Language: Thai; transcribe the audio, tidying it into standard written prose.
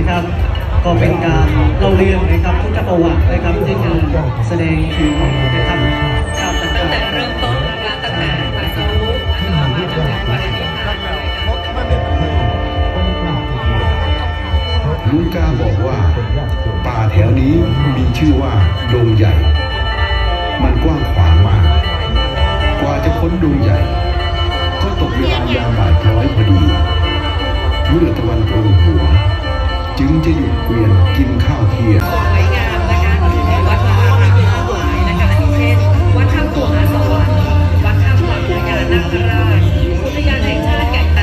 นะครับก็เป็นการเล่าเรื่องนะครับพุทธประวัตินะครับที่การแสดงถึงนะครับชาติต่างๆตั้งแต่เริ่มต้นตั้งแต่ตรัสรู้แล้วก็มาจนถึงวันนี้ลุงกาบอกว่าป่าแถวนี้มีชื่อว่าดงใหญ่มันกว้างขวางมากกว่าจะพ้นดงใหญ่ก็ตกเวลายามบ่ายคล้อยพอดีเมื่อตะวันตรงหัวจึงจะหยุดเกวียนกินข้าวเที่ยงสวยงามนะคะวัดวาอารามทั้งหลายนะคะที่เช่นวัดถ้ำตัวหาสวรรค์วัดถ้ำวังพญานาคราชอุทยานแห่งชาติแก่ง